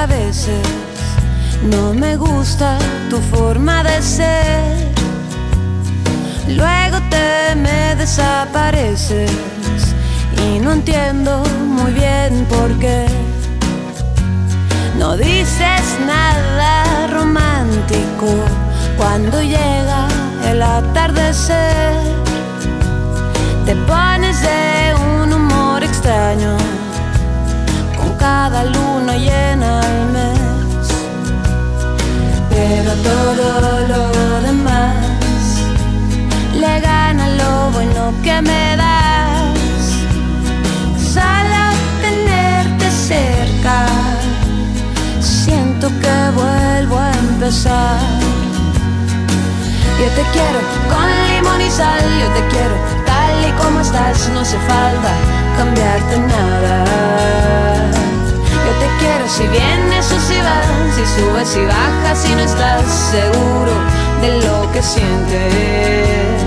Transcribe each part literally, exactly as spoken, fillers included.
veces no me gusta tu forma de ser. Luego te me desapareces y no entiendo muy bien por qué. No dices nada romántico cuando llega el atardecer. Te pones de un humor extraño con cada luna llena al mes. Pero todo lo demás le gana lo bueno que me das. Solo tenerte cerca siento que vuelvo a empezar. Yo te quiero con limón y sal, yo te quiero tal y como estás, no hace falta cambiarte nada. Yo te quiero si vienes o si vas, si subes y bajas, si no estás seguro de lo que sientes.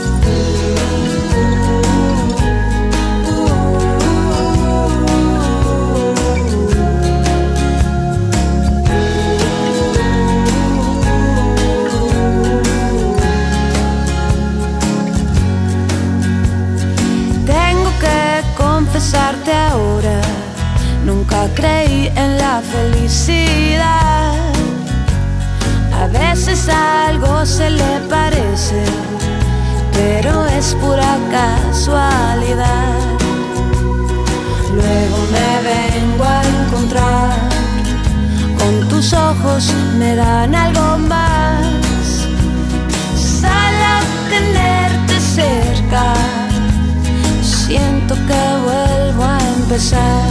Confesarte ahora, nunca creí en la felicidad. A veces algo se le parece, pero es pura casualidad. Luego me vengo a encontrar con tus ojos, me dan algo más. Solo tenerte cerca siento que vuelvo a empezar.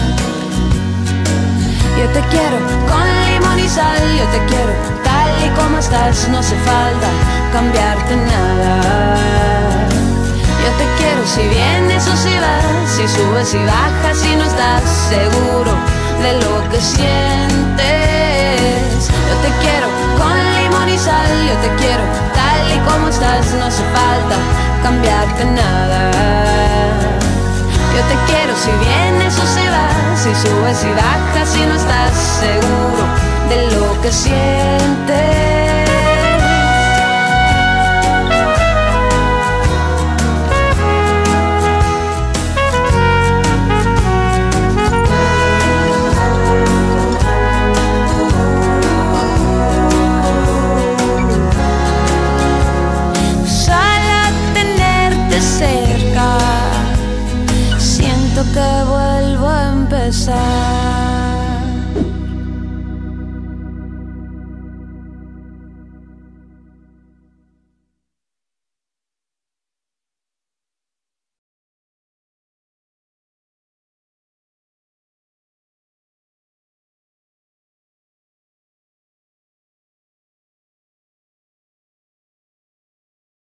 Yo te quiero con limón y sal, yo te quiero tal y como estás, no hace falta cambiarte nada. Yo te quiero si vienes o si vas, si subes y bajas, si no estás seguro de lo que sientes. Yo te quiero con limón y sal, yo te quiero tal y como estás, no hace falta cambiarte nada. Yo te quiero si vienes o si vas, si subes y bajas, si no estás seguro de lo que sientes. Solo tenerte cerca que vuelvo a empezar.